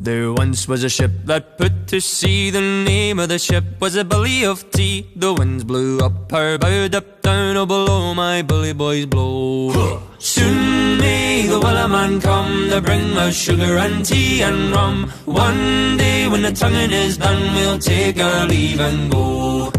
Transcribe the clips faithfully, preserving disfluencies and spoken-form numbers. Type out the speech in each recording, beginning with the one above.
There once was a ship that put to sea. The name of the ship was a Billy of Tea. The winds blew up her bow, up down, oh below my bully boys blow. Soon may the Wellerman come to bring us sugar and tea and rum. One day when the tonguing is done, we'll take our leave and go.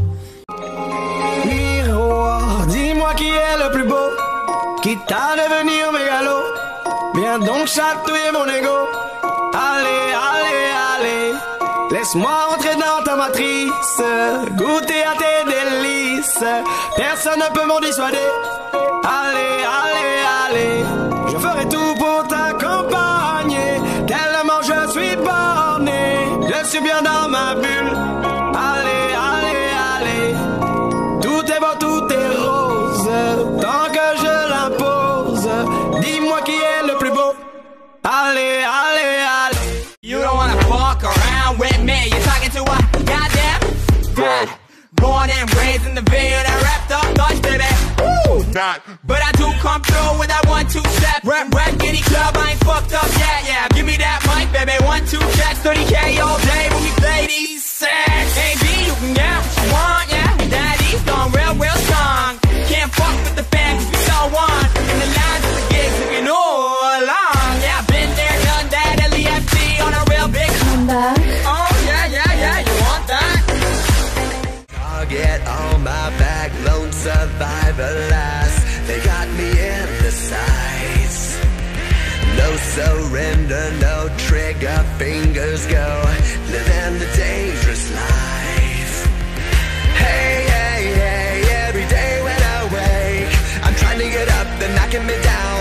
Miroir, dis-moi qui est le plus beau, quitte à devenir mégalo. Viens donc chatouiller mon ego. Allez, allez, allez, laisse-moi entrer dans ta matrice, goûter à tes délices. Personne ne peut m'en dissuader. Allez, allez, allez, je ferai tout pour t'accompagner. Tellement je suis borné, je suis bien dans ma bulle. Allez, allez, allez, tout est beau, tout est rose, tant que je l'impose. Dis-moi qui est le plus beau. Allez, allez, allez. You don't wanna fuck around with me. You're talking to a goddamn dad. Born and raised in the Ville, I rapped up Dutch, baby. Woo! Not. But I do come through with that one two step. Rap, rap, any club, I ain't fucked up yet. Yeah, give me that mic, baby. One two checks, thirty K all day when we play these sets. A B, you can get what you want, yeah. Daddy's gone real, real strong. Can't fuck with the fam 'cause we so on. In the lines of the gigs, if you know along. Yeah, been there, done that. L E F T on a real big comeback. Oh yeah, yeah, yeah, you want that? Target on my back, lone survivor last. They got me in the sights. No surrender, no trigger, fingers go. Living the dangerous life. Hey, hey, hey, every day when I wake, I'm trying to get up, they're knocking me down.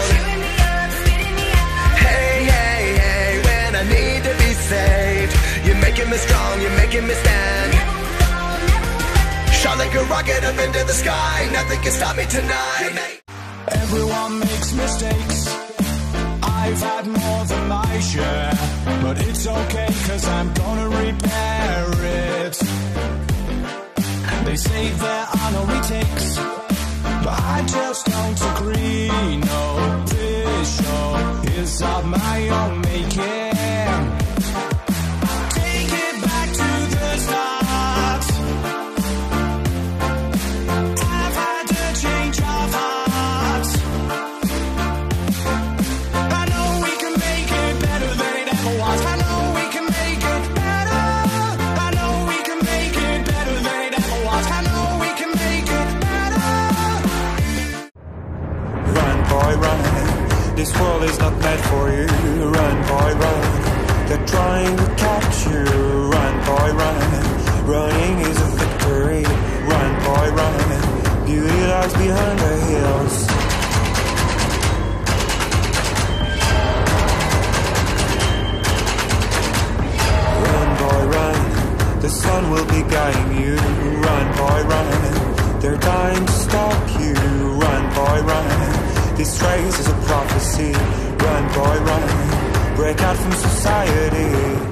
Hey, hey, hey, when I need to be saved, you're making me strong, you're making me stand. Shot like a rocket up into the sky, nothing can stop me tonight. Everyone makes mistakes, I've had more than my share, but it's okay cause I'm gonna repair it. They say there are no retakes, but I just don't agree. No, this show is of my own making. Take it back to the start. I've had to change of heart. I know we can make it better than it ever was. I know we can make it better. I know we can make it better than it ever was. I know we can make it better. Run, boy, run. This world is not meant for you. Run, boy, run. They're trying to catch you. Run, boy, run. Running is a victory. Run, boy, run. Beauty lies behind the hills. Run, boy, run. The sun will be guiding you. Run, boy, run. They're dying to stop you. Run, boy, run. This race is a prophecy. Run, boy, run. Break out from society.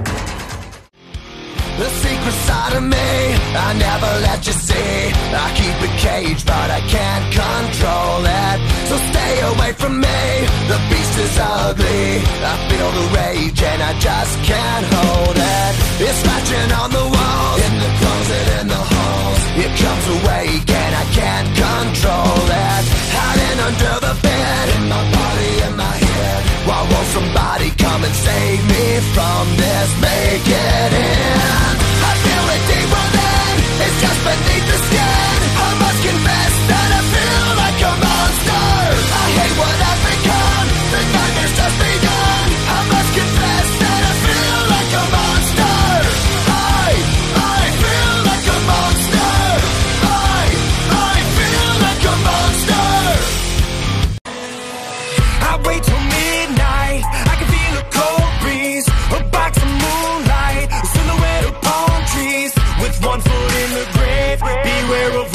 The secret side of me, I never let you see. I keep it caged, but I can't control it. So stay away from me, the beast is ugly. I feel the rage and I just can't hold it. It's scratching on the walls, in the closet, in the halls. It comes awake and I can't control it. Hiding under the bed, in my body, in my head. Why won't somebody come and save me from this? Make it in. I feel it deep within, it's just beneath the skin. I must confess that I feel like a monster. I hate what I've become, the nightmare's just begun. I must confess that I feel like a monster. I, I feel like a monster. I, I feel like a monster. I wait till midnight, I can feel a cold breeze, a box of moonlight, a silhouette of palm trees. With one foot in the grave, beware of